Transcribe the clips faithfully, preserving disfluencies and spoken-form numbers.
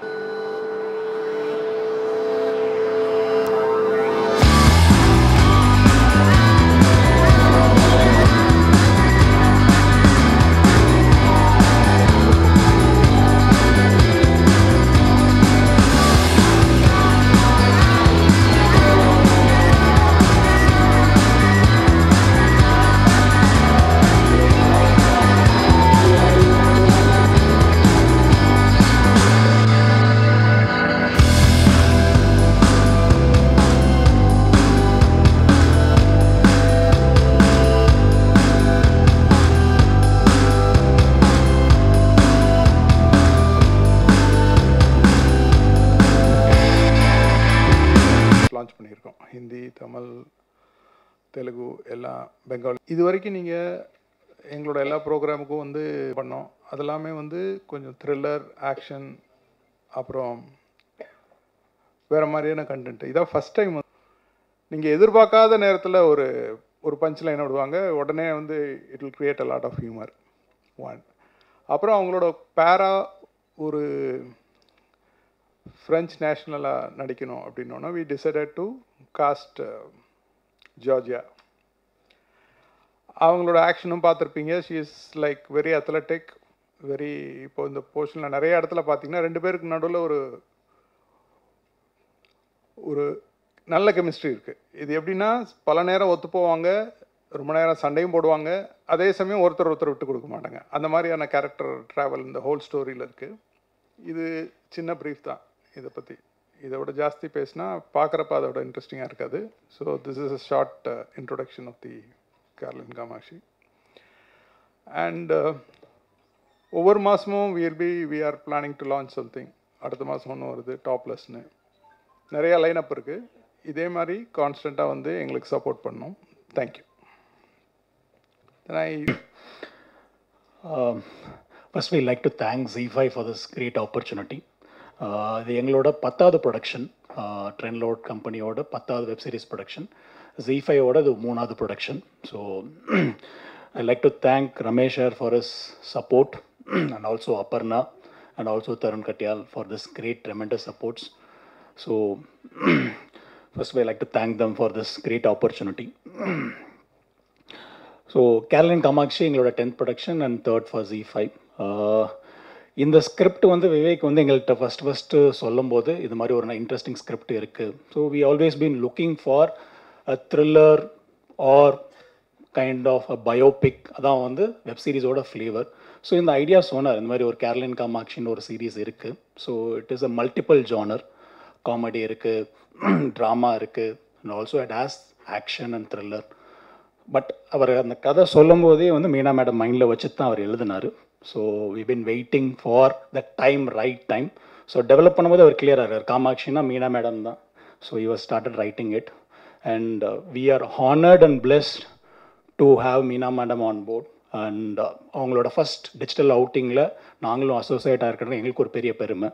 Launch பண்ணியிருக்கோம். ஹிந்தி, தமிழ், தெலுங்கு, எல்லாம் பெங்காலி. இது வரைக்கும் நீங்கள் எங்களோட எல்லா ப்ரோக்ராமுக்கும் வந்து பண்ணோம். அதெல்லாமே வந்து கொஞ்சம் த்ரில்லர், ஆக்ஷன், அப்புறம் வேறு மாதிரியான கண்டென்ட். இதான் ஃபஸ்ட் டைம் நீங்கள் எதிர்பார்க்காத நேரத்தில் ஒரு ஒரு பஞ்ச் லைன் விடுவாங்க, உடனே வந்து it will create a lot of humour one. அப்புறம் அவங்களோட பேரா ஒரு ஃப்ரெஞ்ச் நேஷ்னலாக நடிக்கணும் அப்படின்னோன்னா we decided to cast Georgia. அவங்களோட ஆக்ஷனும் பார்த்துருப்பீங்க. She is like very athletic, very. இப்போ இந்த போர்ஷனில் நிறைய இடத்துல பார்த்தீங்கன்னா ரெண்டு பேருக்கு நடுவில் ஒரு ஒரு நல்ல கெமிஸ்ட்ரி இருக்குது. இது எப்படின்னா பல நேரம் ஒத்து போவாங்க, ரொம்ப நேரம் சண்டையும் போடுவாங்க, அதே சமயம் ஒருத்தர் ஒருத்தர் விட்டு கொடுக்க மாட்டாங்க. அந்த மாதிரியான கேரக்டர் ட்ராவல் இந்த ஹோல் ஸ்டோரியில் இருக்குது. இது சின்ன ப்ரீஃப் தான் இதை பற்றி. இதை விட ஜாஸ்தி பேசினா பார்க்குறப்ப அதோட இன்ட்ரெஸ்டிங்காக இருக்காது. So this is a short introduction of the Karoline Kamakshi. And uh, ஒவ்வொரு மாதமும் will be we are planning to launch something. அடுத்த மாதம் ஒன்று வருது டாப்லெஸ்னு. நிறையா லைனப் இருக்குது. இதே மாதிரி கான்ஸ்டண்ட்டாக வந்து எங்களுக்கு சப்போர்ட் பண்ணணும். Thank you. Then I uh, first we like to thank Z five for this great opportunity. இது எங்களோட பத்தாவது ப்ரொடக்ஷன், ட்ரெண்ட்லோட் கம்பெனியோட பத்தாவது web series production. Z five ஓட இது மூணாவது production. So I like to thank Ramesh sir for his support and also Aparna and also Tarun Katiyal for this great tremendous supports. So first I like to thank them for this great opportunity. So Karoline Kamakshi எங்களோட tenth production and third for Z five. இந்த script வந்து விவேக் வந்து எங்கள்கிட்ட first first சொல்லும் போது இது மாதிரி ஒரு இன்ட்ரெஸ்டிங் ஸ்கிரிப்ட் இருக்குது. So we always been looking for a thriller or kind of a biopic. அதான் வந்து வெப் சீரிஸோட ஃப்ளேவர். ஸோ இந்த ஐடியா சொன்னார், இந்த மாதிரி ஒரு Karoline Kamakshi ஒரு சீரீஸ் இருக்குது. So it is a multiple genre. Comedy இருக்குது, ட்ராமா இருக்குது, and also it has action and thriller. But அவர் அந்த கதை சொல்லும் போதே வந்து மீனா மேடம் மைண்டில் வச்சு தான் அவர் எழுதினார். So we been waiting for the time, right time. So develop பண்ணும்போது அவர் கிளியராக இருக்கார், காமாட்சினா மீனா மேடம் தான். So you was started writing it and we are honoured and blessed to have Meena madam on board. And அவங்களோட ஃபஸ்ட் டிஜிட்டல் அவுட்டிங்கில் நாங்களும் அசோசியேட்டாக இருக்கிறது எங்களுக்கு ஒரு பெரிய பெருமை.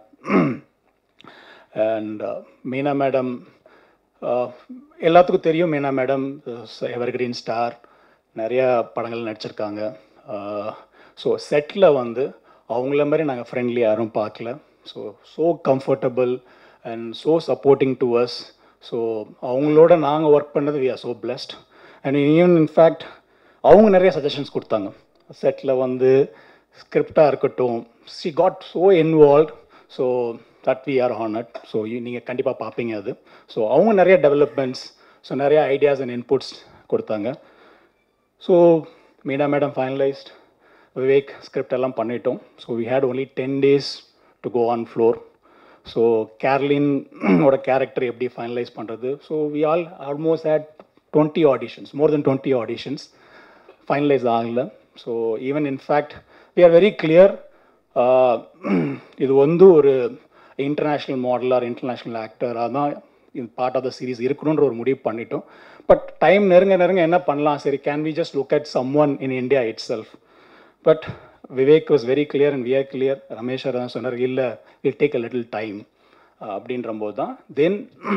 அண்ட் மீனா மேடம் எல்லாத்துக்கும் தெரியும். மீனா மேடம் எவர்கிரீன் ஸ்டார், நிறையா படங்கள் நடிச்சிருக்காங்க. ஸோ செட்டில் வந்து அவங்கள மாதிரி நாங்கள் ஃப்ரெண்ட்லி யாரும் பார்க்கல. So so comfortable and so supporting to us. So அவங்களோட நாங்கள் ஒர்க் பண்ணது we are so blessed. And even in fact அவங்க நிறைய சஜஷன்ஸ் கொடுத்தாங்க. செட்டில் வந்து ஸ்கிரிப்டாக இருக்கட்டும், she got so involve. So that we are honoured. So நீங்கள் கண்டிப்பாக பார்ப்பீங்க அது. ஸோ அவங்க நிறைய டெவலப்மெண்ட்ஸ், ஸோ நிறைய ஐடியாஸ் அண்ட் இன்புட்ஸ் கொடுத்தாங்க. So Meena madam finalised, Vivek script எல்லாம் பண்ணிட்டோம். So we had only ten days to go on floor. So கேர்லினோட கேரக்டர் எப்படி ஃபைனலைஸ் பண்ணுறது. So we all almost had twenty auditions, more then twenty auditions. Finalise ஆகலை. So even in fact we are very clear, இது வந்து ஒரு international model R international ஆக்டராக தான் இது பார்ட் ஆஃப் த சீரீஸ் இருக்கணுன்ற ஒரு முடிவு பண்ணிட்டோம். பட் டைம் நெருங்க நெருங்க என்ன பண்ணலாம், சரி can we just look at some one in India itself. But Vivek was very clear and we are clear. Ramesh sir தான் சொன்னார், இல்லை it take a little time அப்படின்றபோது தான் then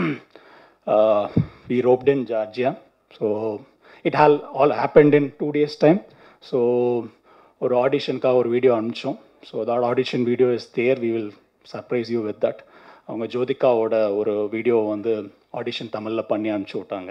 we roped in Georgia. So it hall all happened in two days time. So ஒரு ஆடிஷனுக்காக ஒரு video அனுப்பிச்சோம். So that audition video is there. We will surprise you with that. அவங்க ஜோதிகாவோட ஒரு video வந்து audition தமிழில் பண்ணி அனுப்பிச்சி விட்டாங்க.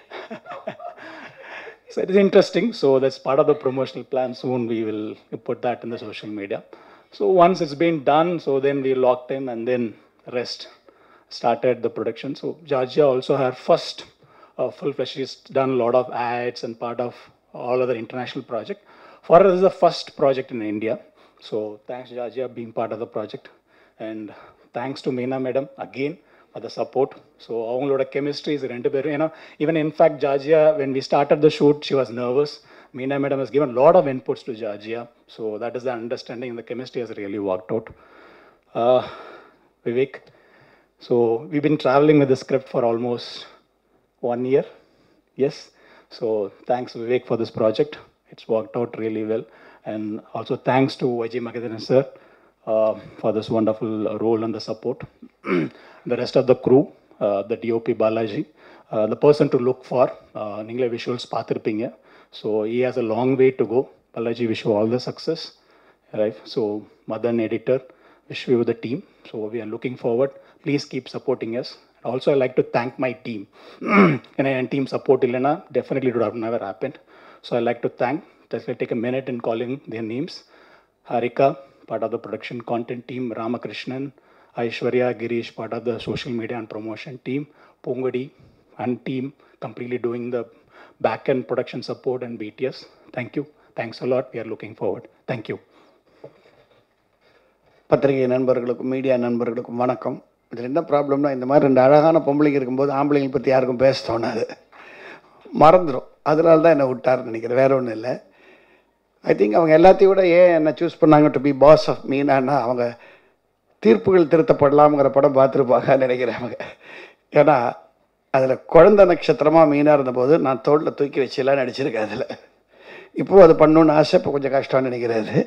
So it is interesting. So that's part of the promotional plan. Soon we will put that in the social media. So once it's been done, so then we locked in and then rest started the production. So Georgia also her first uh, full-fledged. She's done a lot of ads and part of all other international project. For her, this is the first project in India. So thanks Georgia being part of the project, and thanks to Meena madam again for the support. So avangaloda chemistry is rendu perum, you know, even in fact Georgia, when we started the shoot, she was nervous. Meena madam has given a lot of inputs to Georgia. So that is the understanding, and the chemistry has really worked out. Uh, Vivek, so we've been traveling with the script for almost one year. Yes. So thanks Vivek for this project. It's worked out really well. And also thanks to Y J Magadhan sir uh, for this wonderful role and the support. The rest of the crew, uh, the D O P Balaji, uh, the person to look for, uh, Ningle Visuals Pathirpinga. So he has a long way to go. Balaji, wish you all the success. Right. So Madan editor, wish you the team. So we are looking forward. Please keep supporting us. Also, I like to thank my team. And my team support illana, definitely it would have never happened. So I like to thank, just like take a minute in calling their names. Harika, part of the production content team. Ramakrishnan, Aishwarya, Girish, part of the social media and promotion team. Pongadi and team completely doing the back-end production support and B T S. Thank you. Thanks a lot. We are looking forward. Thank you. பத்திரிகை நண்பர்களுக்கும் media நண்பர்களுக்கும் வணக்கம். இதில் என்ன ப்ராப்ளம்னா, இந்த மாதிரி ரெண்டு அழகான பொம்பளைங்க இருக்கும்போது ஆம்பளைங்களை பற்றி யாருக்கும் பேச தோணாது, மறந்துடும். அதனால தான் என்னை விட்டார்னு நினைக்கிறேன், வேற ஒன்றும் இல்லை. ஐ திங்க் அவங்க எல்லாத்தையும் விட ஏன் என்னை சூஸ் பண்ணாங்க டு பி பாஸ் ஆஃப் மீனான்னா, அவங்க தீர்ப்புகள் திருத்தப்படலாம்ங்கிற படம் பார்த்துருப்பாங்கன்னு நினைக்கிறேன் அவங்க. ஏன்னா அதில் குழந்தை நட்சத்திரமாக மீனாக இருந்தபோது நான் தோளில் தூக்கி வச்செல்லாம் நடிச்சிருக்கேன். அதில் இப்போது அது பண்ணணுன்னு ஆசை, இப்போ கொஞ்சம் கஷ்டம்னு நினைக்கிறாரு.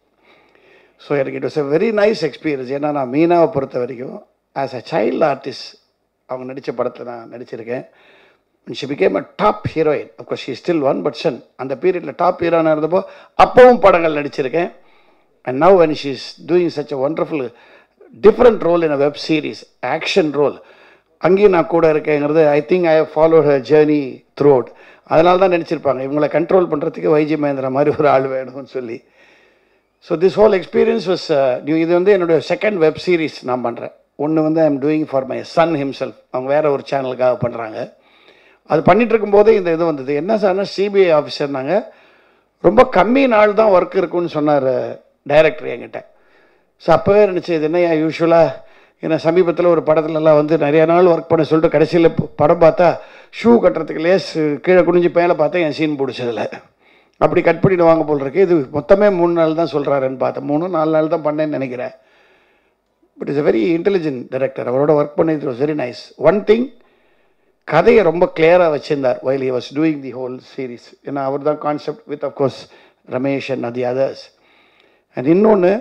ஸோ எனக்கு it was a very nice experience. ஏன்னா நான் மீனாவை பொறுத்த வரைக்கும் ஆஸ் அ சைல்டு ஆர்டிஸ்ட் அவங்க நடித்த படத்தில் நான் நடிச்சிருக்கேன். She became a top heroine. Of course she still on but son அந்த பீரியடில் டாப் ஹீரோனாக இருந்தப்போ அப்பவும் படங்கள் நடிச்சிருக்கேன். And now when she is doing such a wonderful different role in a web series, action role, அங்கேயும் நான் கூட இருக்கேங்கிறது I think I have followed her journey throughout. அதனால தான் நினச்சிருப்பாங்க இவங்களை கண்ட்ரோல் பண்ணுறதுக்கு வைஜி மகேந்திரா மாதிரி ஒரு ஆள் வேணும்னு சொல்லி. So this whole experience was new. இது வந்து என்னுடைய செகண்ட் வெப் சீரிஸ் நான் பண்ணுறேன். ஒன்று வந்து I am doing for my son himself, அவங்க வேறு ஒரு சேனலுக்காக பண்ணுறாங்க. அது பண்ணிகிட்டு இருக்கும்போதே இந்த இது வந்தது. என்ன சார்னா சிபிஐ ஆஃபீஸர், நாங்கள் ரொம்ப கம்மி நாள் தான் ஒர்க் இருக்குன்னு சொன்னார் டைரக்டர் என்கிட்ட. ஸோ அப்போவே நினச்சி இது என்ன யூஸ்வலாக, ஏன்னா சமீபத்தில் ஒரு படத்துலலாம் வந்து நிறையா நாள் ஒர்க் பண்ண சொல்லிட்டு கடைசியில் படம் பார்த்தா ஷூ கட்டுறதுக்கு லேஸ் கீழே குனிஞ்சு மேலே பார்த்தா என் சீன் பிடிச்சதில்ல, அப்படி கட் பண்ணிவிடுவாங்க போல் இருக்கு. இது மொத்தமே மூணு நாள் தான் சொல்கிறாருன்னு பார்த்தேன். மூணு நாலு நாள் தான் பண்ணேன்னு நினைக்கிறேன். But it's a very intelligent director. அவரோட ஒர்க் பண்ணது was very nice. One thing, கதையை ரொம்ப கிளியராக வச்சுருந்தார் while he was doing the whole series. ஏன்னா அவர் தான் concept with of course Ramesh and the others. அண்ட் இன்னொன்று,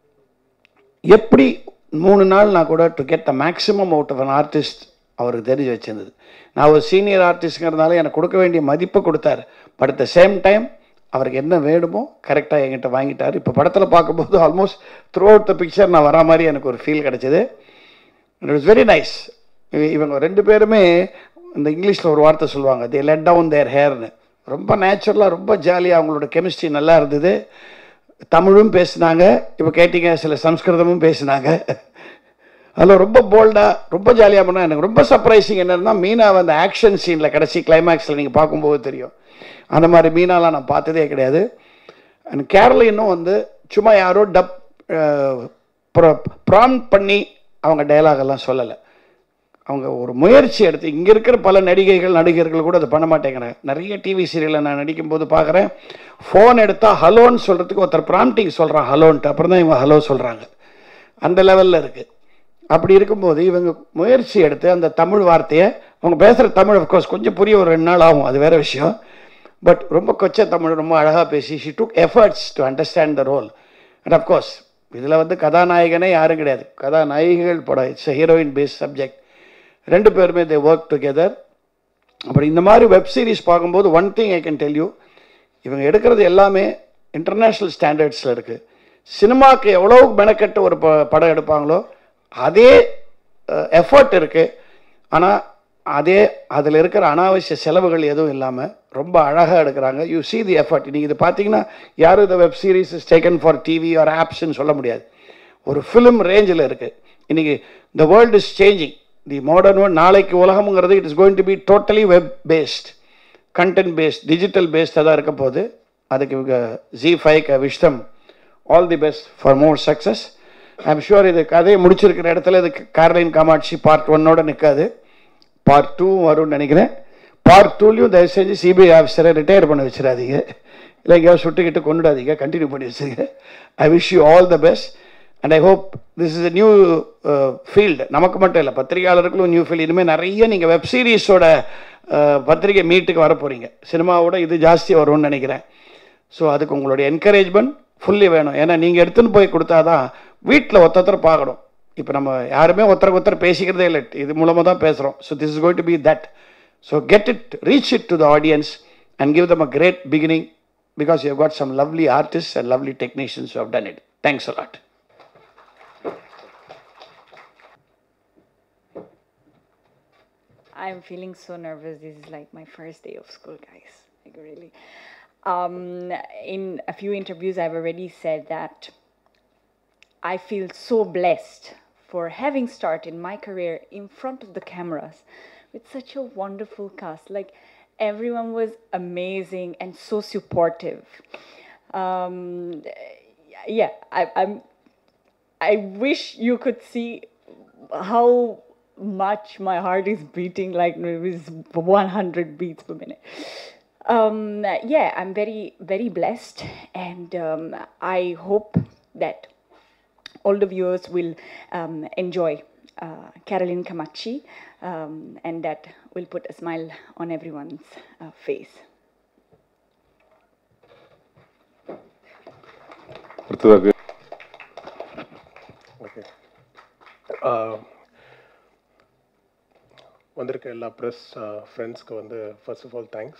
எப்படி மூணு நாள்னா கூட to get the maximum out of an artist அவருக்கு தெரிஞ்சு வச்சிருந்தது. நான் ஒரு சீனியர் ஆர்டிஸ்ட்ங்கிறதுனால எனக்கு கொடுக்க வேண்டிய மதிப்பை கொடுத்தாரு. But at the same time அவருக்கு என்ன வேணுமோ கரெக்டாக என்கிட்ட வாங்கிட்டார். இப்போ படத்தில் பார்க்கும்போது almost throughout the picture நான் வரா மாதிரி எனக்கு ஒரு ஃபீல் கிடச்சிது. It was very nice. இவங்க ரெண்டு பேருமே இந்த இங்கிலீஷில் ஒரு வார்த்தை சொல்லுவாங்க, தே லெட் டவுன் தேர் ஹேர்னு. ரொம்ப நேச்சுரலாக ரொம்ப ஜாலியாக அவங்களோட கெமிஸ்ட்ரி நல்லா இருந்தது. தமிழும் பேசினாங்க, இப்போ கேட்டிங்க சில சம்ஸ்கிருதமும் பேசினாங்க. அதில் ரொம்ப போல்டாக ரொம்ப ஜாலியாக பண்ணால். எனக்கு ரொம்ப சர்ப்ரைசிங் என்னென்னா, மீனா அந்த ஆக்ஷன் சீனில் கடைசி கிளைமேக்ஸில் நீங்கள் பார்க்கும்போது தெரியும், அந்த மாதிரி மீனாலாம் நான் பார்த்ததே கிடையாது. அண்ட் கேரளினும் வந்து சும்மா யாரோ டப் ப்ராம்ப்ட் பண்ணி அவங்க டைலாகெல்லாம் சொல்லலை. அவங்க ஒரு முயற்சி எடுத்து, இங்கே இருக்கிற பல நடிகைகள் நடிகர்கள் கூட அதை பண்ண மாட்டேங்கிறாங்க. நிறைய டிவி சீரியலில் நான் நடிக்கும்போது பார்க்குறேன், ஃபோன் எடுத்தால் ஹலோன்னு சொல்கிறதுக்கு ஒருத்தர் ப்ராம்ப்டிங் சொல்கிறான் ஹலோன்ட்டு, அப்புறம் தான் இவங்க ஹலோ சொல்கிறாங்க. அந்த லெவலில் இருக்குது. அப்படி இருக்கும்போது இவங்க முயற்சி எடுத்து அந்த தமிழ் வார்த்தையை, அவங்க பேசுகிற தமிழ் அஃப்கோர்ஸ் கொஞ்சம் புரிய ஒரு ரெண்டு நாள் ஆகும், அது வேறு விஷயம். பட் ரொம்ப கொச்சை தமிழ் ரொம்ப அழகாக பேசி she took efforts to understand the role. And of course இதில் வந்து கதாநாயகனே யாரும் கிடையாது, கதாநாயகிகள் படம். It's a heroine based subject. ரெண்டு பேருமே தே ஒர்க் டுகெதர். அப்படி இந்த மாதிரி வெப் சீரிஸ் பார்க்கும்போது one thing I can tell you, இவங்க எடுக்கிறது எல்லாமே இன்டர்நேஷ்னல் ஸ்டாண்டர்ட்ஸில் இருக்குது. சினிமாவுக்கு எவ்வளோ மெனக்கெட்டு ஒரு ப படம் எடுப்பாங்களோ அதே எஃபர்ட் இருக்குது. ஆனால் அதே அதில் இருக்கிற அனாவசிய செலவுகள் எதுவும் இல்லாமல் ரொம்ப அழகாக எடுக்கிறாங்க. You see the effort. நீங்கள் இது பார்த்தீங்கன்னா யாரும் இந்த web series is taken for TV or ஆப்ஸ்ன்னு சொல்ல முடியாது. ஒரு ஃபிலிம் ரேஞ்சில் இருக்குது. இன்றைக்கி the world is changing. The modern world, நாளைக்கு உலகம்ங்கிறது it is going to be totally web based, content based, digital பேஸ்டாக தான் இருக்க போகுது. அதுக்கு ஜி ஃபைவ்க்கு wish all the best for more success. I am sure இது கதையை முடிச்சிருக்கிற இடத்துல இது கரோலின் காமாட்சி பார்ட் ஒன்னோட நிற்காது, பார்ட் டூ வரும்னு நினைக்கிறேன். பார்ட் டூலையும் தயவு செஞ்சு சிபிஐ ஆஃபீஸரை ரிட்டையர் பண்ண வச்சிடாதீங்க, இல்லை எங்கேயாவது சுட்டுக்கிட்டு கொண்டுடாதீங்க, கண்டினியூ பண்ணி வச்சுருங்க. I wish you all the best and I hope this is a new field. நமக்கு மட்டும் இல்லை, பத்திரிகையாளர்களும் நியூ ஃபீல்டு. இனிமேல் நிறைய நீங்கள் வெப் சீரிஸோட பத்திரிகை மீட்டுக்கு வர போகிறீங்க. சினிமாவோட இது ஜாஸ்தி வரும்னு நினைக்கிறேன். ஸோ அதுக்கு உங்களுடைய என்கரேஜ்மெண்ட் ஃபுல்லி வேணும். ஏன்னா நீங்கள் எடுத்துன்னு போய் கொடுத்தா தான் வீட்டில் ஒருத்தர் பார்க்கணும். இப்போ நம்ம யாருமே ஒருத்தருக்கு ஒருத்தர் பேசிக்கிறதே இல்லை, இது மூலமாக தான் பேசுகிறோம். So this is going to be that. So get it, reach it to the audience and give them a great beginning because you have got some lovely artist and lovely technicians have done it. Thanks a lot. I'm feeling so nervous. This is like my first day of school, guys. Like really. Um, in a few interviews, I've already said that I feel so blessed for having started my career in front of the cameras with such a wonderful cast. Like everyone was amazing and so supportive. Um, yeah, I, I'm. I wish you could see how much my heart is beating, like it was one hundred beats per minute. Um, yeah, I'm very, very blessed, and um, I hope that all the viewers will um, enjoy uh, Karoline Kamakshi, um, and that will put a smile on everyone's uh, face. Okay. Uh, வந்திருக்க எல்லா press ஃப்ரெண்ட்ஸ்க்கு வந்து first of all thanks.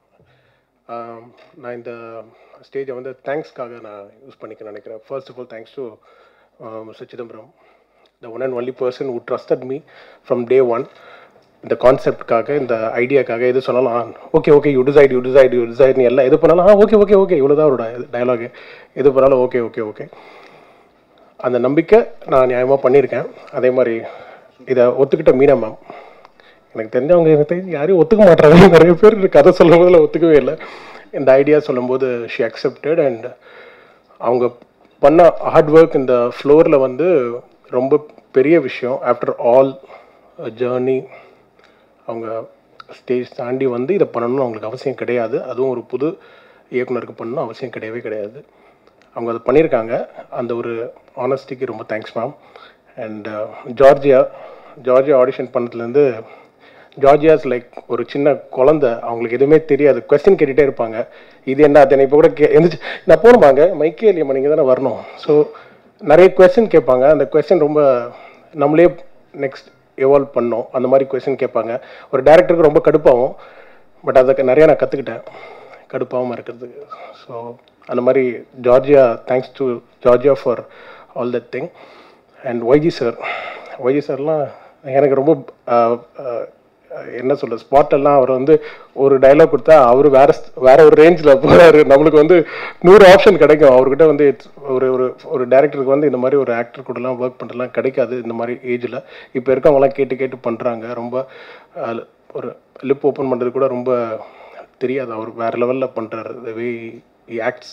நான் இந்த ஸ்டேஜை வந்து தேங்க்ஸ்க்காக நான் use பண்ணிக்க நினைக்கிறேன். First of all thanks to mister Chidambaram, the one and only person who trusted me from day one. இந்த கான்செப்டுக்காக, இந்த ஐடியாக்காக எது சொன்னாலும் okay okay you decide you decide you decide நீ எல்லாம் எது பண்ணாலும் ஆ ஓகே ஓகே ஓகே இவ்வளோதான் ஒரு டயலாகு, எது பண்ணாலும் ஓகே ஓகே ஓகே அந்த நம்பிக்கை நான் நியாயமாக பண்ணியிருக்கேன். அதே மாதிரி இதை ஒத்துக்கிட்ட மீனா மேம், எனக்கு தெரிஞ்சவங்க எனக்கு தெரிஞ்சு யாரையும் ஒத்துக்க மாட்டாங்க. நிறைய பேர் கதை சொல்லும் போதில் ஒத்துக்கவே இல்லை. இந்த ஐடியா சொல்லும்போது ஷி அக்செப்டட் அண்ட் அவங்க பண்ண ஹார்ட் ஒர்க் இந்த ஃப்ளோரில் வந்து ரொம்ப பெரிய விஷயம். ஆஃப்டர் ஆல் ஜேர்னி அவங்க ஸ்டேஜ் தாண்டி வந்து இதை பண்ணணும்னு அவங்களுக்கு அவசியம் கிடையாது. அதுவும் ஒரு புது இயக்குனருக்கு பண்ணணும் அவசியம் கிடையவே கிடையாது. அவங்க அதை பண்ணியிருக்காங்க. அந்த ஒரு ஆனஸ்டிக்கு ரொம்ப thanks ma'am. And Georgia Georgia audition பண்ணதுலேருந்து ஜார்ஜியாஸ் லைக் ஒரு சின்ன குழந்தை, அவங்களுக்கு எதுவுமே தெரியாது, கொஸ்டின் கேட்டுகிட்டே இருப்பாங்க. இது என்ன அதனை இப்போ கூட கே எந்திரிச்சு நான் போகணுமாங்க மைக்கே இல்லையம்மா நீங்கள் தானே வரணும். ஸோ நிறைய கொஸ்டின் கேட்பாங்க. அந்த கொஸ்டின் ரொம்ப நம்மளே நெக்ஸ்ட் எவால்வ் பண்ணோம். அந்த மாதிரி கொஸ்டின் கேட்பாங்க. ஒரு டேரக்டருக்கு ரொம்ப கடுப்பாகும். பட் அதுக்கு நிறையா நான் கற்றுக்கிட்டேன் கடுப்பாகவும் இருக்கிறதுக்கு. ஸோ அந்த மாதிரி Georgia, thanks to Georgia for all that thing. And YG sir YG சார்லாம் எனக்கு ரொம்ப என்ன சொல்ற ஸ்பாட்டெல்லாம் அவர் வந்து ஒரு டைலாக் கொடுத்தா அவர் வேற வேற ஒரு ரேஞ்சில் போகிறாரு. நம்மளுக்கு வந்து நூறு ஆப்ஷன் கிடைக்கும். அவர்கிட்ட வந்து ஒரு ஒரு ஒரு டேரக்டருக்கு வந்து இந்த மாதிரி ஒரு ஆக்டர் கூடலாம் ஒர்க் பண்ணுறதுலாம் கிடைக்காது இந்த மாதிரி ஏஜில். இப்போ இருக்கவங்களாம் கேட்டு கேட்டு பண்ணுறாங்க. ரொம்ப ஒரு லிப் ஓப்பன் பண்ணுறது கூட ரொம்ப தெரியாது. அவர் வேறு லெவலில் பண்ணுறாரு. த வே ஹி ஆக்ட்ஸ்,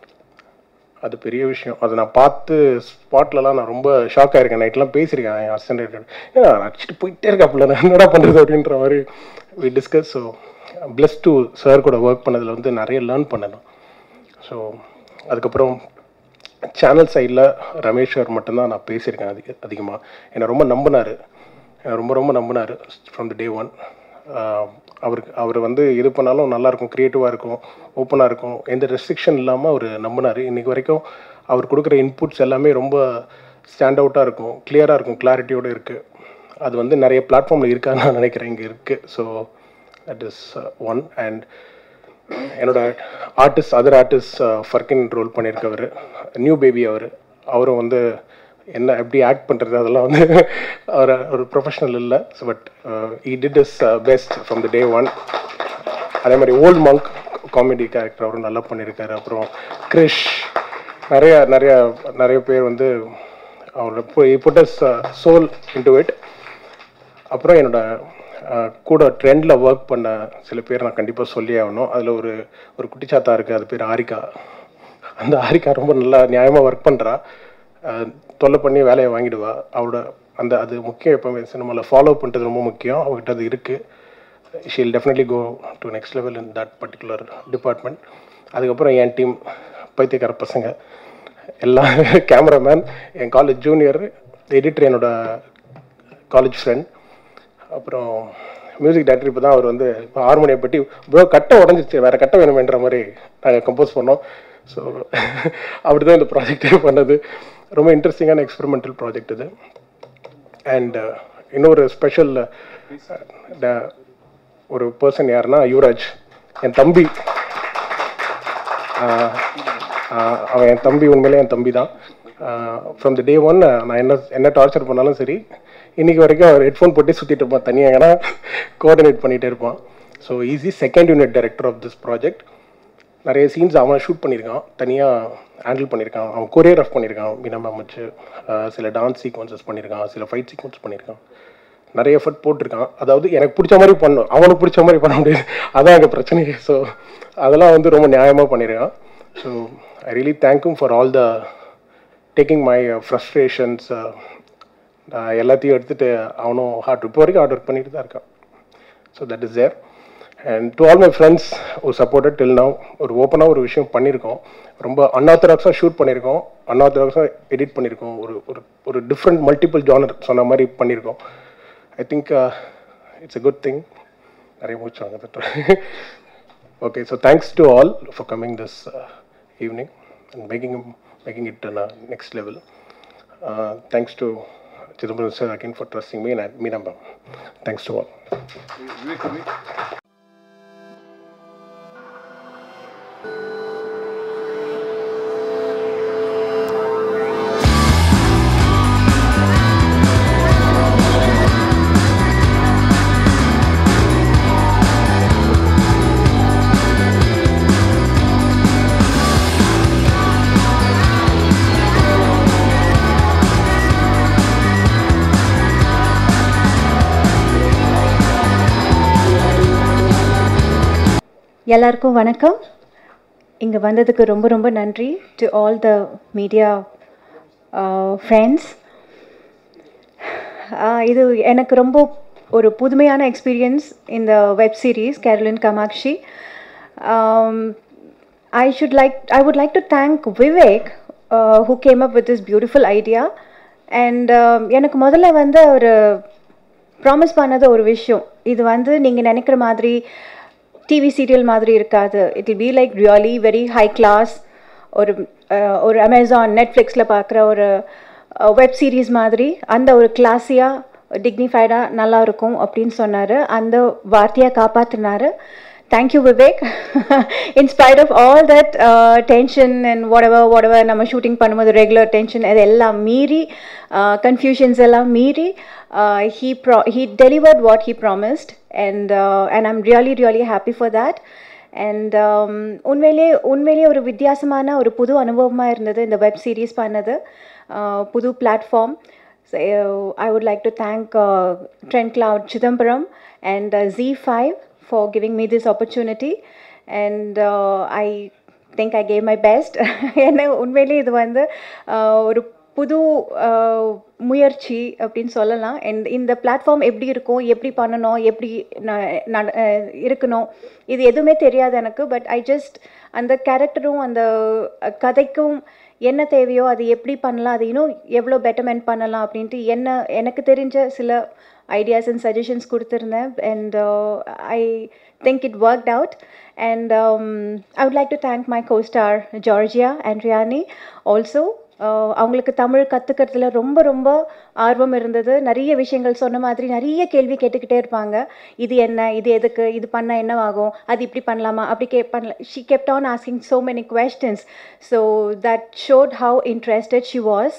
அது பெரிய விஷயம். அதை நான் பார்த்து ஸ்பாட்லலாம் நான் ரொம்ப ஷாக் ஆகிருக்கேன். நைட்லாம் பேசியிருக்கேன் என் அசிஸ்டன்ட், ஏன்னா அடிச்சுட்டு போயிட்டே இருக்காப்புல நான் என்னடா பண்ணுறது அப்படின்ற மாதிரி we discuss. So plus two sir கூட ஒர்க் பண்ணதில் வந்து நிறைய லேர்ன் பண்ணணும். ஸோ அதுக்கப்புறம் சேனல் சைடில் ரமேஷ் சார் மட்டும்தான் நான் பேசியிருக்கேன் அதிக அதிகமாக. என்னை ரொம்ப நம்பினார், ரொம்ப ரொம்ப நம்பினார் ஃப்ரம் த டே ஒன். அவருக்கு அவர் வந்து எது பண்ணாலும் நல்லாயிருக்கும், க்ரியேட்டிவாக இருக்கும், ஓப்பனாக இருக்கும், எந்த ரெஸ்ட்ரிக்ஷன் இல்லாமல் அவர் நம்பினார். இன்றைக்கி வரைக்கும் அவர் கொடுக்குற இன்புட்ஸ் எல்லாமே ரொம்ப ஸ்டாண்ட் அவுட்டாக இருக்கும், கிளியராக இருக்கும், கிளாரிட்டியோடு இருக்குது. அது வந்து நிறைய பிளாட்ஃபார்மில் இருக்கான்னு நான் நினைக்கிறேன், இங்கே இருக்குது. So that is one. And என்னோட ஆர்டிஸ்ட், அதர் ஆர்டிஸ்ட் ஃபர்கின் ரோல் பண்ணியிருக்கவர், நியூ பேபி அவர் அவரும் வந்து என்ன எப்படி ஆக்ட் பண்ணுறது அதெல்லாம் வந்து அவர் ஒரு ப்ரொஃபஷனல் இல்லை. So but he did his best from the day one. அதே மாதிரி ஓல்ட் மங்க் காமெடி கேரக்டர் அவரும் நல்லா பண்ணியிருக்காரு. அப்புறம் கிரிஷ் நிறைய நிறைய நிறைய பேர் வந்து அவர் put his soul into it. அப்புறம் என்னோட கூட ட்ரெண்டில் ஒர்க் பண்ண சில பேர் நான் கண்டிப்பாக சொல்லி ஆகணும். அதில் ஒரு ஒரு குட்டிச்சாத்தா இருக்குது, அது பேர் ஆரிகா. அந்த ஆரிகா ரொம்ப நல்லா நியாயமாக ஒர்க் பண்ணுறா, தொல்லை பண்ணி வேலையை வாங்கிடுவா. அவரோட அந்த அது முக்கியம். எப்போவுமே சினிமாவில் ஃபாலோ பண்ணுறது ரொம்ப முக்கியம். அவங்ககிட்ட அது இருக்குது. She will definitely go to next level in that particular department. அதுக்கப்புறம் என் டீம் பைத்தியக்கார பசங்க எல்லாம், கேமராமேன், என் காலேஜ் ஜூனியர், எடிட்டர் என்னோட காலேஜ் ஃப்ரெண்ட், அப்புறம் மியூசிக் டைரக்டர். இப்போ தான் அவர் வந்து இப்போ ஹார்மோனியை பற்றி ப்ரோ கட்டை உடஞ்சிச்சு, வேறு கட்டை வேணுமென்ற மாதிரி நாங்கள் கம்போஸ் பண்ணோம். ஸோ அப்படி தான் இந்த ப்ராஜெக்டே பண்ணது. ரொம்ப இன்ட்ரெஸ்டிங்கான எக்ஸ்பெரிமெண்டல் ப்ராஜெக்ட் இது. அண்ட் இன்னொரு ஸ்பெஷல் ஒரு பர்சன் யாருன்னா யுவராஜ், என் தம்பி. அவன் என் தம்பி, உண்மையிலே என் தம்பி தான். ஃப்ரம் த டே ஒன் நான் என்ன என்ன டார்ச்சர் பண்ணாலும் சரி, இன்றைக்கி வரைக்கும் அவர் ஹெட்ஃபோன் போட்டு சுற்றிட்டு இருப்பான், தனியாகனா கோஆர்டினேட் பண்ணிகிட்டே இருப்பான். So he's second unit director of this project. நிறைய சீன்ஸ் அவன் ஷூட் பண்ணியிருக்கான், தனியாக ஹேண்டில் பண்ணியிருக்கான். அவன் கொரியோகிராஃப் பண்ணியிருக்கான், மீனா மேம் வச்சு. சில டான்ஸ் சீக்வன்சஸ் பண்ணியிருக்கான், சில ஃபைட் சீக்வன்ஸ் பண்ணியிருக்கான். நிறைய எஃபர்ட் போட்டிருக்கான். அதாவது எனக்கு பிடிச்ச மாதிரி பண்ணும், அவனுக்கு பிடிச்ச மாதிரி பண்ண முடியாது, அதான் எங்கள் பிரச்சனையே. ஸோ அதெல்லாம் வந்து ரொம்ப நியாயமாக பண்ணியிருக்கான். ஸோ ஐ ரியலி தேங்க்யூம் for all the taking my frustrations. எல்லாத்தையும் எடுத்துகிட்டு அவனும் ஹார்ட் இப்போ வரைக்கும் ஹார்ட் ஒர்க் பண்ணிட்டு தான் இருக்கான். So that is there. And to all my friends ஒரு சப்போர்ட்டட் டில் நவ். ஒரு ஓப்பனாக ஒரு விஷயம் பண்ணியிருக்கோம், ரொம்ப அன்ஆத்தராக்ஸாக ஷூட் பண்ணியிருக்கோம், அன்ஆத்தராக்ஸாக எடிட் பண்ணியிருக்கோம், ஒரு ஒரு ஒரு டிஃப்ரெண்ட் மல்டிபிள் ஜானர் சொன்ன மாதிரி பண்ணியிருக்கோம். I think it's a good thing. நிறைய மூச்சுவாங்க. Okay, so thanks to all for coming this evening and making making it next level. Thanks to Chidambaram sir again for trusting me, and Meena ma'am. Thanks to all. எல்லாருக்கும் வணக்கம். இங்கே வந்ததுக்கு ரொம்ப ரொம்ப நன்றி to all the media friends. இது எனக்கு ரொம்ப ஒரு புதுமையான எக்ஸ்பீரியன்ஸ் இந்த web series Karoline Kamakshi. I should like I would like to thank Vivek uh, who came up with this beautiful idea. And எனக்கு முதல்ல வந்து ஒரு ப்ராமிஸ் பண்ணது ஒரு விஷயம், இது வந்து நீங்கள் நினைக்கிற மாதிரி டிவி சீரியல் மாதிரி இருக்காது. It will be like really very high class. ஒரு ஒரு அமேசான் நெட்ஃப்ளிக்ஸில் பார்க்குற ஒரு வெப் சீரிஸ் மாதிரி அந்த ஒரு கிளாஸியாக டிக்னிஃபைடாக நல்லா இருக்கும் அப்படின்னு சொன்னார். அந்த வார்த்தையை காப்பாற்றினார். Thank you Vivek. In spite of all that tension and whatever whatever நம்ம ஷூட்டிங் பண்ணும்போது ரெகுலர் டென்ஷன் அது எல்லாம் மீறி, கன்ஃபியூஷன்ஸ் எல்லாம் மீறி, Uh, he pro he delivered what he promised, and uh, and I'm really really happy for that. And um, உண்மையிலே உண்மையிலே ஒரு வித்தியாசமான ஒரு புது அனுபவமாக இருந்தது இந்த வெப் சீரிஸ் பண்ணது, புது platform. I would like to thank uh, Trend Cloud Chidambaram and uh, Z five for giving me this opportunity, and uh, I think I gave my best. என்ன உண்மையிலே இது வந்து ஒரு புது முயற்சி அப்படின்னு சொல்லலாம். அண்ட் இந்த பிளாட்ஃபார்ம் எப்படி இருக்கும், எப்படி பண்ணணும், எப்படி இருக்கணும், இது எதுவுமே தெரியாது எனக்கு. பட் ஐ ஜஸ்ட் அந்த கேரக்டரும் அந்த கதைக்கும் என்ன தேவையோ அது எப்படி பண்ணலாம், அது இன்னும் எவ்வளோ பெட்டர்மெண்ட் பண்ணலாம் அப்படின்ட்டு என்ன எனக்கு தெரிஞ்ச சில ஐடியாஸ் அண்ட் சஜஷன்ஸ் கொடுத்துருந்தேன். And I think it worked out. And I would like to thank my costar Georgia and ரியானி ஆல்சோ. அவங்களுக்கு தமிழ் கற்றுக்கிறதுல ரொம்ப ரொம்ப ஆர்வம் இருந்தது. நிறைய விஷயங்கள் சொன்ன மாதிரி நிறைய கேள்வி கேட்டுக்கிட்டே இருப்பாங்க. இது என்ன, இது எதுக்கு, இது பண்ணால் என்னவாகும், அது இப்படி பண்ணலாமா, அப்படி கே பண்ணல. She kept on asking so many questions. So that showed how interested she was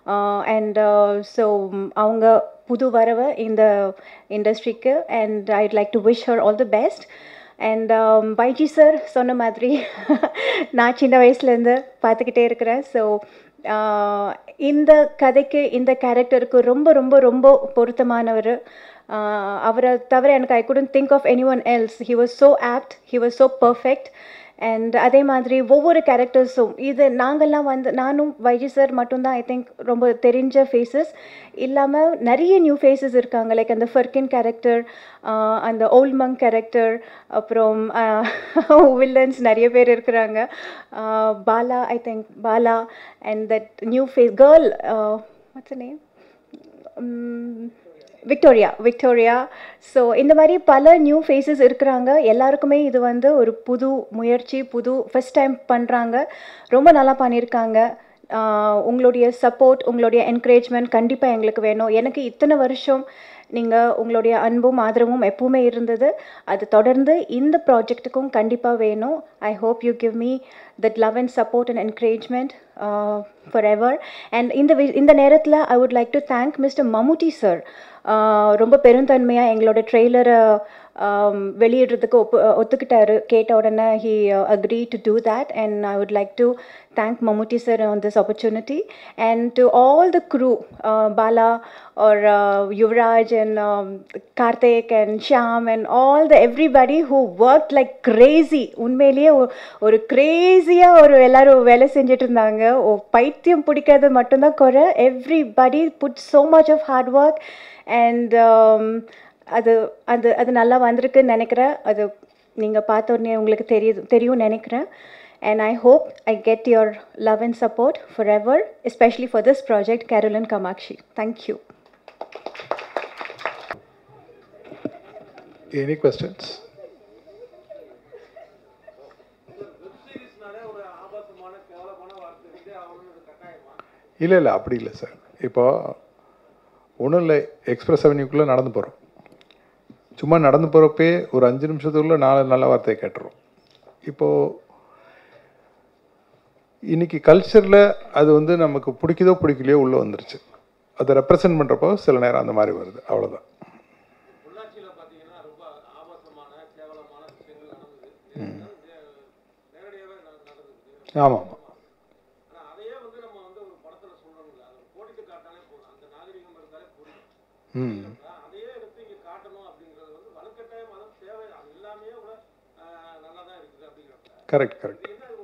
and so அவங்க புது வரவை இந்த இண்டஸ்ட்ரிக்கு and I'd like to wish her all the best and YG sir சொன்ன மாதிரி நான் சின்ன வயசுலேருந்து பார்த்துக்கிட்டே இருக்கிறேன். ஸோ இந்த கதைக்கு இந்த கேரக்டருக்கு ரொம்ப ரொம்ப ரொம்ப பொருத்தமானவர். அவரை தவிர எனக்கு I couldn't think of anyone else. He was so apt, he was so perfect. And அதே மாதிரி ஒவ்வொரு கேரக்டர்ஸும் இது நாங்கள்லாம் வந்து நானும் வைஜி சார் மட்டும்தான் ஐ திங்க் ரொம்ப தெரிஞ்ச ஃபேஸஸ் இல்லாமல் நிறைய நியூ ஃபேஸஸ் இருக்காங்க. லைக் அந்த ஃபர்கின் கேரக்டர், அந்த ஓல்ட் மங்க் கேரக்டர், அப்புறம் வில்லன்ஸ் நிறைய பேர் இருக்கிறாங்க. Bala, I think Bala and that new face girl, what's name, Victoria Victoria so இந்த மாதிரி பல நியூ ஃபேஸஸ் இருக்கிறாங்க. எல்லாருக்குமே இது வந்து ஒரு புது முயற்சி, புது ஃபஸ்ட் டைம் பண்ணுறாங்க. ரொம்ப நல்லா பண்ணியிருக்காங்க. உங்களுடைய சப்போர்ட், உங்களுடைய என்கரேஜ்மெண்ட் கண்டிப்பாக எங்களுக்கு வேணும். எனக்கு இத்தனை வருஷம் நீங்கள் உங்களுடைய அன்பும் ஆதரவும் எப்பவுமே இருந்தது. அது தொடர்ந்து இந்த ப்ராஜெக்ட்டுக்கும் கண்டிப்பாக வேணும். I hope you give me that love and support and encouragement forever. And இந்த இந்த நேரத்தில் I would like to thank mister Mammootty sir. ரொம்ப பெருந்தன்மையாக எங்களோட ட்ரெய்லரை வெளியிடுறதுக்கு ஒப்பு ஒத்துக்கிட்டாரு. கேட்ட உடனே he agree to do that and I would like to thank Mammootty sir on this opportunity and to all the crew, uh, Bala or uh, Yuvraj and um, Karthik and Shyam and all the everybody who worked like crazy. உண்மையிலேயே ஒரு crazy-ஆ ஒரு எல்லாரும் வேலை செஞ்சுட்டு இருந்தாங்க. ஓ பைத்தியம் பிடிக்காது மட்டும்தான் குறை. everybody put so much of hard work and um, அது அது அது நல்லா வந்திருக்குன்னு நினைக்கிறேன். அது நீங்கள் பார்த்த உடனே உங்களுக்கு தெரியுது தெரியும் நினைக்கிறேன். And I hope I get your love and support forever, especially for this project, Karoline Kamakshi. Thank you. Any questions? இல்லை இல்லை அப்படி இல்லை சார். இப்போ ஒன்றும் இல்லை, எக்ஸ்பிரஸ் அவென்யூக்குள்ளே நடந்து போகிறோம். சும்மா நடந்து போகிறப்பே ஒரு அஞ்சு நிமிஷத்துக்குள்ளே நாலு நல்ல வார்த்தையை கேட்டுரும். இப்போது இன்றைக்கி கல்ச்சரில் அது வந்து நமக்கு பிடிக்குதோ பிடிக்கலையோ உள்ளே வந்துருச்சு. அதை ரெப்ரசன்ட் பண்ணுறப்போ சில நேரம் அந்த மாதிரி வருது, அவ்வளோதான். ஆமாம் ம் கரெக்ட் கரெக்ட்.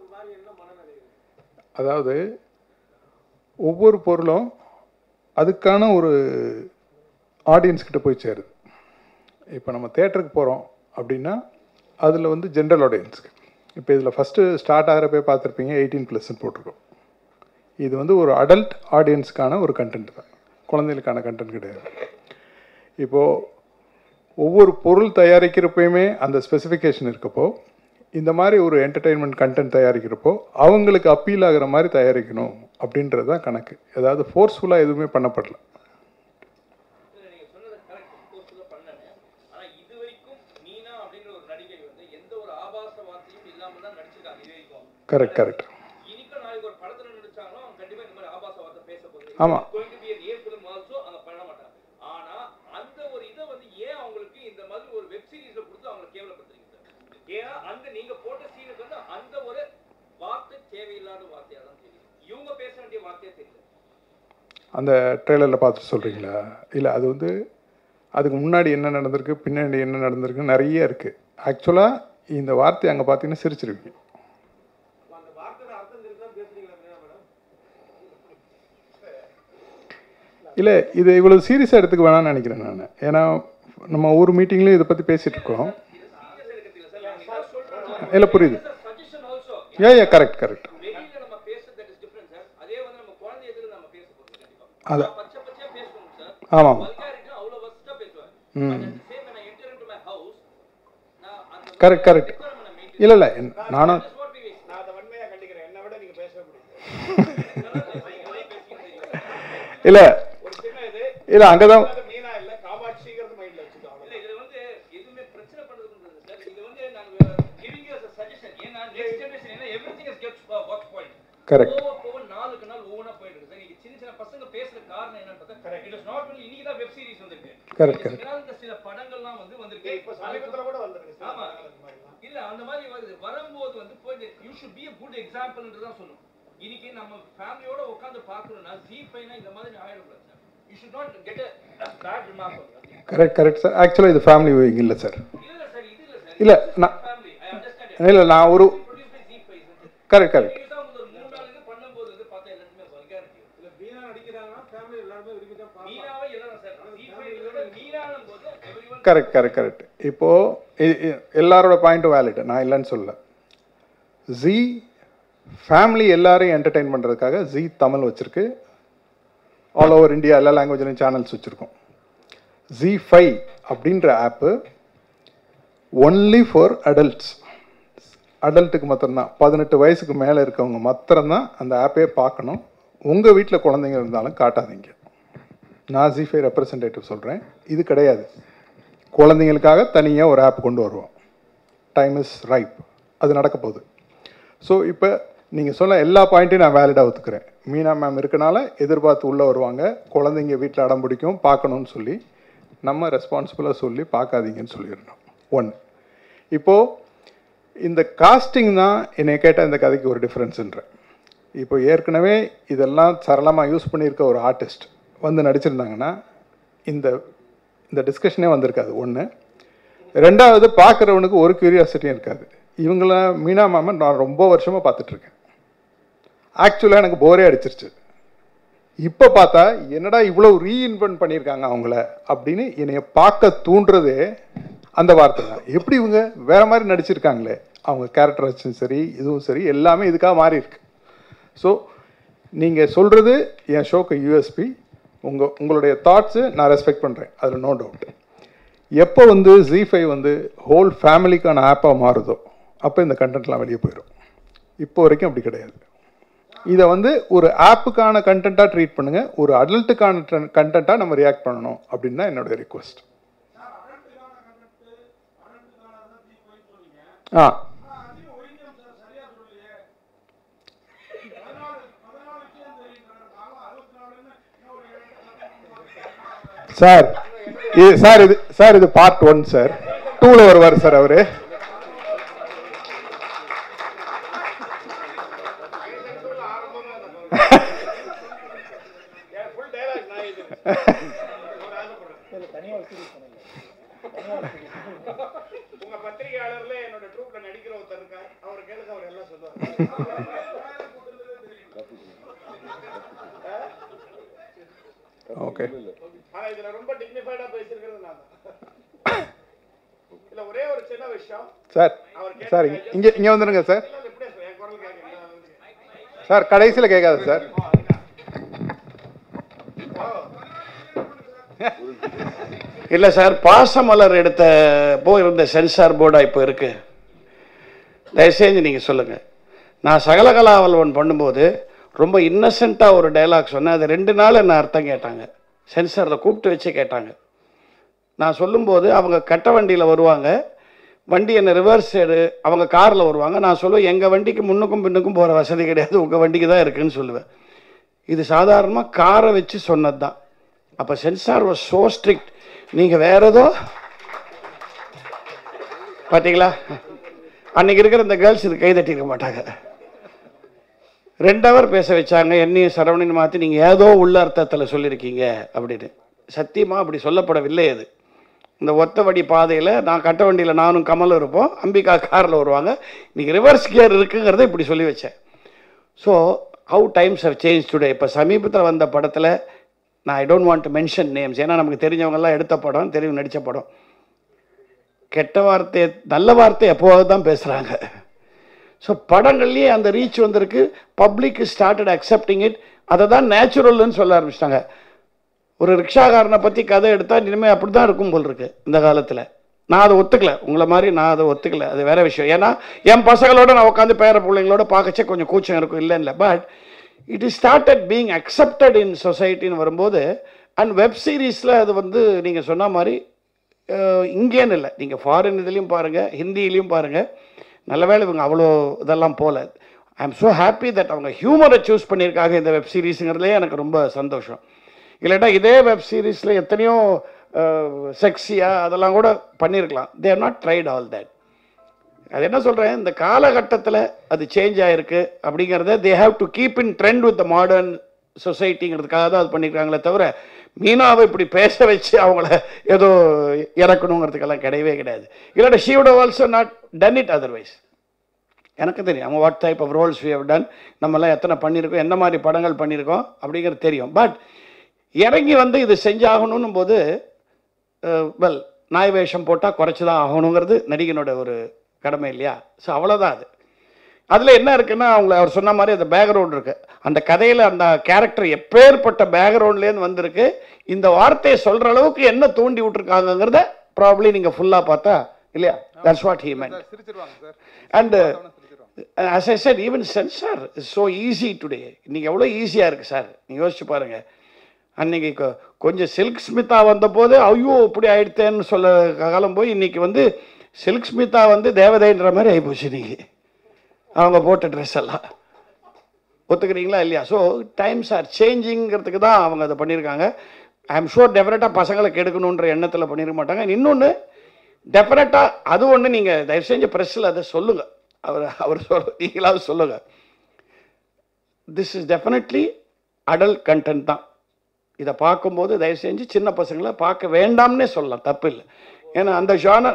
அதாவது ஒவ்வொரு பொருளும் அதுக்கான ஒரு ஆடியன்ஸ்கிட்ட போய் சேருது. இப்போ நம்ம தேட்டருக்கு போகிறோம் அப்படின்னா அதில் வந்து ஜென்ரல் ஆடியன்ஸுக்கு. இப்போ இதில் ஃபஸ்ட்டு ஸ்டார்ட் ஆகிறப்பே பார்த்துருப்பீங்க எயிட்டீன் ப்ளஸ்ன்னு போட்டிருக்கோம். இது வந்து ஒரு அடல்ட் ஆடியன்ஸுக்கான ஒரு கண்டென்ட் தான், குழந்தைகளுக்கான கண்டென்ட் கிடையாது. இப்போது ஒவ்வொரு பொருள் தயாரிக்கிறப்பயுமே அந்த ஸ்பெசிஃபிகேஷன் இருக்கப்போ இந்த மாதிரி ஒரு என்டர்டெயின்மெண்ட் கண்டென்ட் தயாரிக்கிறப்போ அவங்களுக்கு அப்பீல் ஆகிற மாதிரி தயாரிக்கணும் அப்படின்றது தான் கணக்கு. ஏதாவது ஃபோர்ஸ்ஃபுல்லாக எதுவுமே பண்ணப்படல. Correct correct. ஆமாம் அந்த ட்ரெய்லரில் பார்த்துட்டு சொல்கிறீங்களா? இல்லை, அது வந்து அதுக்கு முன்னாடி என்ன நடந்திருக்கு, பின்னாடி என்ன நடந்திருக்கு நிறைய இருக்குது. ஆக்சுவலாக இந்த வார்த்தை அங்கே பார்த்தீங்கன்னா சிரிச்சிருவீங்க. இல்லை, இது இவ்வளோ சீரியஸாக எடுத்துக்க வேணாம்னு நினைக்கிறேன் நான். ஏன்னா நம்ம ஒவ்வொரு மீட்டிங்லேயும் இதை பற்றி பேசிகிட்டு இருக்கோம். இல்லை புரியுது. ஏ ஏ கரெக்ட் கரெக்ட். அதான் ஆமாம். ம் கரெக்ட் கரெக்ட். இல்லை இல்லை நானும் இல்லை இல்லை அங்கே தான் கரெக்ட். பசங்க பேசுற காரணம் என்னன்னு பார்த்தா இட் இஸ் நாட் ஒன்லி இன்னைக்கு தான் வெப் சீரிஸ் வந்திருக்கு. Correct correct. இந்த சில படங்கள்லாம் வந்து வந்திருக்கு. இப்போ சமீபத்துல கூட வந்திருக்கு. ஆமா. இல்ல அந்த மாதிரி வருது. வரும்போது வந்து போய் you should be a good example ன்னு தான் சொல்லணும். இன்னைக்கு நம்ம ஃபேமிலியோட உட்கார்ந்து பார்க்கறோம்னா ஜீபைனா இந்த மாதிரி ஆயிடும். You should not get a bad remark on that. Correct correct sir. ஆக்சுவலாக இது ஃபேமிலி வியூயிங் இல்லை சார். இல்ல சார் இது இல்ல சார். இல்லை நான் family I understand. இல்லை நான் ஒரு correct correct. Correct correct correct. இப்போது எல்லாரோட பாயிண்ட்டும் வேலிட், நான் இல்லைன்னு சொல்லல. ஜி ஃபேமிலி எல்லாரையும் என்டர்டெயின் பண்ணுறதுக்காக ஜி தமிழ் வச்சுருக்கு. ஆல் ஓவர் இந்தியா எல்லா லாங்குவேஜ்லையும் சேனல்ஸ் வச்சுருக்கோம். ஜி ஃபைவ் அப்படின்ற ஆப்பு ஒன்லி ஃபார் அடல்ட்ஸ், அடல்ட்டுக்கு மாத்திரம்தான், பதினெட்டு வயசுக்கு மேலே இருக்கவங்க மாத்திரம்தான் அந்த ஆப்பே பார்க்கணும். உங்கள் வீட்டில் குழந்தைங்க இருந்தாலும் காட்டாதீங்க. நான் ஜி ஃபைவ் ரெப்ரசன்டேட்டிவ் சொல்கிறேன், இது கிடையாது. குழந்தைங்களுக்காக தனியாக ஒரு ஆப் கொண்டு வருவோம். டைம் இஸ் ரைப், அது நடக்க போகுது. ஸோ இப்போ நீங்கள் சொன்ன எல்லா பாயிண்ட்டையும் நான் வேலிடாக ஒத்துக்கிறேன். மீனா மேம் இருக்கனால எதிர்பார்த்து உள்ளே வருவாங்க, குழந்தைங்க வீட்டில் அடம் பிடிக்கும் பார்க்கணுன்னு சொல்லி நம்ம ரெஸ்பான்சிபிளாக சொல்லி பார்க்காதீங்கன்னு சொல்லிடணும். ஒன். இப்போது இந்த காஸ்டிங் தான் என்னை கேட்டால் இந்த கதைக்கு ஒரு டிஃப்ரென்ஸுன்றேன். இப்போ ஏற்கனவே இதெல்லாம் சரளமாக யூஸ் பண்ணியிருக்க ஒரு ஆர்டிஸ்ட் வந்து நடிச்சிருந்தாங்கன்னா இந்த இந்த டிஸ்கஷனே வந்திருக்காது. ஒன்று. ரெண்டாவது, பார்க்குறவனுக்கு ஒரு க்யூரியாசிட்டியும் இருக்காது. இவங்கள மீனா மேமன் நான் ரொம்ப வருஷமாக பார்த்துட்ருக்கேன். ஆக்சுவலாக எனக்கு போரே அடிச்சிருச்சு. இப்போ பார்த்தா என்னடா இவ்வளோ ரீஇன்வென்ட் பண்ணியிருக்காங்க அவங்கள அப்படின்னு என்னைய பார்க்க தூண்டுறதே அந்த வார்த்தை தான். எப்படி இவங்க வேறு மாதிரி நடிச்சிருக்காங்களே, அவங்க கேரக்டரைஸும் சரி இதுவும் சரி எல்லாமே இதுக்காக மாறி இருக்கு. ஸோ நீங்கள் சொல்கிறது என் ஷோக்கு யூஎஸ்பி. உங்கள் உங்களுடைய தாட்ஸு நான் ரெஸ்பெக்ட் பண்ணுறேன், அதில் நோ டவுட். எப்போ வந்து ஜி ஃபைவ் வந்து ஹோல் ஃபேமிலிக்கான ஆப்பாக மாறுதோ அப்போ இந்த கண்டென்ட்லாம் வெளியே போயிடும். இப்போ வரைக்கும் அப்படி கிடையாது. இதை வந்து ஒரு ஆப்புக்கான கண்டென்ட்டாக ட்ரீட் பண்ணுங்கள், ஒரு அடல்ட்டுக்கான கண்டென்ட்டாக நம்ம ரியாக்ட் பண்ணணும் அப்படின்னு தான் என்னுடைய ரிக்வெஸ்ட். ஆ சார் இது சார் இது சார் இது பார்ட் ஒன் சார். டூவில் வருவார் சார் அவரு. உங்க பத்திரிகையாளர்ல என்னோட ட்ரூப்ல நடிக்கிற ஒருத்தர் இருக்கார், அவர் கேளுங்க, அவர் எல்லாம் சொல்லுவார். ஓகே. ஆனா இதுல ரொம்ப டிக்னிஃபைடா பேசிருக்கிறது நான் தான். இல்ல ஒரே ஒரு சின்ன விஷயம் சார். சார் இங்க இங்க வந்துருங்க சார். சார் கடைசியில் கேட்காது சார். இல்லை சார், பாசமலர் எடுத்த போயிருந்த சென்சார் போர்டாக இப்போ இருக்கு. தயவுசெய்து நீங்கள் சொல்லுங்கள். நான் சகலகலாவல்வன் பண்ணும்போது ரொம்ப இன்னசென்ட்டாக ஒரு டைலாக் சொன்னேன். அது ரெண்டு நாள் என்ன அர்த்தம் கேட்டாங்க, சென்சாரில் கூப்பிட்டு வச்சு கேட்டாங்க. நான் சொல்லும்போது அவங்க கட்ட வண்டியில் வருவாங்க, வண்டி என்ன ரிவர்ஸ் சைடு, அவங்க காரில் வருவாங்க. நான் சொல்லுவேன் எங்கள் வண்டிக்கு முன்னுக்கும் பின்னுக்கும் போகிற வசதி கிடையாது, உங்கள் வண்டிக்கு தான் இருக்குதுன்னு சொல்லுவேன். இது சாதாரணமாக காரை வச்சு சொன்னது தான். அப்போ சென்சார் வாஸ் ஸோ ஸ்ட்ரிக்ட். நீங்கள் வேற ஏதோ பார்த்தீங்களா, அன்றைக்கி இருக்கிற இந்த கேர்ள்ஸ் இது கை தட்டியிருக்க மாட்டாங்க. ரெண்டு ஹவர் பேச வச்சாங்க, என்னையும் சரவணன் மாற்றி நீங்கள் ஏதோ உள்ள அர்த்தத்தில் சொல்லியிருக்கீங்க அப்படின்னு. சத்தியமாக அப்படி சொல்லப்படவில்லை. அது இந்த ஒத்த வடி பாதையில் நான் கட்ட வண்டியில் நானும் கமலும் இருப்போம், அம்பிகா காரில் வருவாங்க. இன்றைக்கி ரிவர்ஸ் கியர் இருக்குங்கிறத இப்படி சொல்லி வச்சேன். So how times have change today. இப்போ சமீபத்தில் வந்த படத்தில் நான் I don't want to mention names, ஏன்னா நமக்கு தெரிஞ்சவங்கெல்லாம் எடுத்த படம், தெரியும் நடித்த படம். கெட்ட வார்த்தை நல்ல வார்த்தை எப்போவாது தான் பேசுகிறாங்க. ஸோ படங்கள்லேயே அந்த ரீச் வந்திருக்கு. Public started accepting it. அதை தான் நேச்சுரல்னு சொல்ல ஆரம்பிச்சிட்டாங்க. ஒரு ரிக்ஷாக்காரனை பற்றி கதை எடுத்தால் இனிமேல் அப்படி தான் இருக்கும் போல் இருக்கு இந்த காலத்தில். நான் அதை ஒத்துக்கலை, உங்களை மாதிரி நான் அதை ஒத்துக்கலை, அது வேறு விஷயம். ஏன்னா என் பசங்களோட நான் உட்காந்து பேர பிள்ளைங்களோட பார்க்கச்சே கொஞ்சம் கூச்சம் இருக்கும், இல்லை இல்லை. But it is started being accepted in சொசைட்டின்னு வரும்போது, அண்ட் வெப் சீரீஸில் அது வந்து நீங்கள் சொன்ன மாதிரி இங்கேன்னு இல்லை, நீங்கள் ஃபாரின் இதுலேயும் பாருங்கள், ஹிந்திலையும் பாருங்கள். நல்ல வேளை இவங்க அவ்வளோ இதெல்லாம் போகல. I am so happy that அவங்க ஹியூமரை சூஸ் பண்ணியிருக்காங்க இந்த வெப் சீரிஸுங்கிறதுலே எனக்கு ரொம்ப சந்தோஷம். இல்லைட்டா இதே வெப் சீரிஸில் எத்தனையோ செக்ஸியாக அதெல்லாம் கூட பண்ணியிருக்கலாம். They are not tried all that. அது என்ன சொல்கிறேன், இந்த காலகட்டத்தில் அது சேஞ்ச் ஆகிருக்கு அப்படிங்கிறத they have to keep in trend with the modern சொசைட்டிங்கிறதுக்காக தான் அது பண்ணியிருக்காங்களே தவிர மீனாவை இப்படி பேச வச்சு அவங்கள ஏதோ இறக்கணுங்கிறதுக்கெல்லாம் கிடையவே கிடையாது. இல்லாட்ட she would have also not done it otherwise. எனக்கு தெரியும் அவங்க what type of roles we have done, நம்மலாம் எத்தனை பண்ணியிருக்கோம், எந்த மாதிரி படங்கள் பண்ணியிருக்கோம் அப்படிங்கிறது தெரியும். பட் இறங்கி வந்து இது செஞ்சாகணும் போது வெல் நாய் வேஷம் போட்டால் குறைச்சி தான் ஆகணுங்கிறது நடிகனோட ஒரு கடமை இல்லையா? ஸோ அவ்வளோதான் அது. அதில் என்ன இருக்குன்னா அவங்கள அவர் சொன்ன மாதிரி அந்த பேக்ரவுண்ட் இருக்குது. அந்த கதையில் அந்த கேரக்டர் எப்பேற்பட்ட பேக்ரவுண்ட்லேருந்து வந்திருக்கு, இந்த வார்த்தையை சொல்கிற அளவுக்கு என்ன தூண்டி விட்டுருக்காங்கிறத ப்ராப்ளி நீங்கள் ஃபுல்லாக பார்த்தா இல்லையா? That's what he meant. And as I said, even censor is so easy today. இன்னைக்கு எவ்வளோ ஈஸியாக இருக்குது சார், நீங்கள் யோசிச்சு பாருங்கள். அன்றைக்கி கொஞ்சம் சில்க் ஸ்மிதா வந்தபோது ஐயோ இப்படி ஆயிடுத்தேன்னு சொல்ல காலம் போய் இன்றைக்கி வந்து சில்க் ஸ்மிதா வந்து தேவதைன்ற மாதிரி ஆகிப்போச்சு இன்றைக்கி அவங்க போட்ட ட்ரெஸ் எல்லாம். ஒத்துக்கிறீங்களா இல்லையா? ஸோ டைம்ஸ் ஆர் சேஞ்சிங்கிறதுக்கு தான் அவங்க அதை பண்ணியிருக்காங்க. ஐ எம் ஷூர் டெஃபினட்டாக பசங்களை கெடுக்கணுன்ற எண்ணத்தில் பண்ணியிருக்க மாட்டாங்க. இன்னொன்று டெஃபினட்டாக அது ஒன்று நீங்கள் தயவு செஞ்ச ப்ரெஸ்ஸில் அதை சொல்லுங்கள். அவர் அவர் சொல் நீங்களாவது சொல்லுங்கள். This is definitely adult content தான். இதை பார்க்கும்போது தயவு செஞ்சு சின்ன பசங்களை பார்க்க வேண்டாம்னே சொல்லலாம், தப்பு இல்லை. ஏன்னா அந்த ஜானர்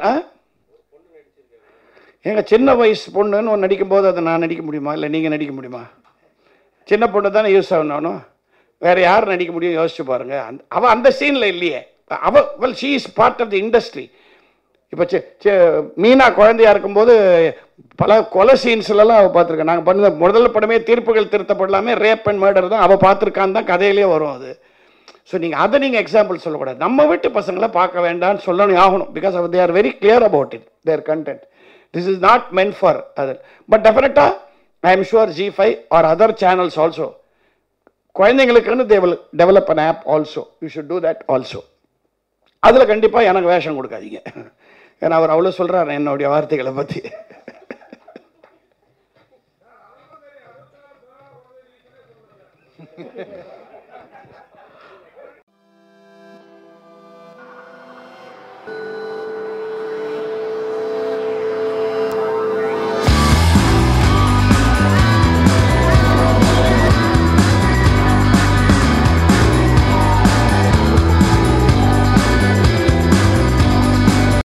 எங்கள் சின்ன வயசு பொண்ணுன்னு ஒன்று நடிக்கும்போது அதை நான் நடிக்க முடியுமா, இல்லை நீங்கள் நடிக்க முடியுமா? சின்ன பொண்ணு தானே யூஸ் ஆகணும், வேறு யார் நடிக்க முடியும் யோசிச்சு பாருங்கள். அந்த அவள் அந்த சீனில் இல்லையே. அவள் well she is part of the industry. இப்போ மீனா குழந்தையாக இருக்கும்போது பல கொலை சீன்ஸ்லாம் அவள் பார்த்துருக்கேன். நாங்கள் பண்ண முதல்ல படமே தீர்ப்புகள் திருத்தப்படலாமே ரேப் அண்ட் மர்டர் தான் அவள் பார்த்துருக்கான்னு தான் கதையிலே வரும் அது. ஸோ நீங்கள் அதை நீங்கள் எக்ஸாம்பிள் சொல்லக்கூடாது. நம்ம வீட்டு பசங்களை பார்க்க வேண்டாம்னு சொல்லணும் ஆகணும். Because they are very clear about it, their content. This is not meant for other. But டெஃபினட்டாக I am sure Zee five or other channels also குழந்தைங்களுக்குன்னு they will develop an app also. You should do that also. அதில் கண்டிப்பாக எனக்கு வேஷம் கொடுக்காதீங்க. ஏன்னா அவர் அவ்வளோ சொல்கிறார் என்னுடைய வார்த்தைகளை பற்றி.